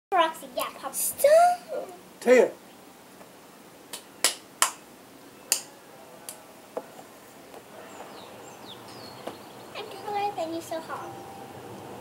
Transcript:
Roxy, yeah, Pop. Stop. Tia. I'm taller than you, so hard.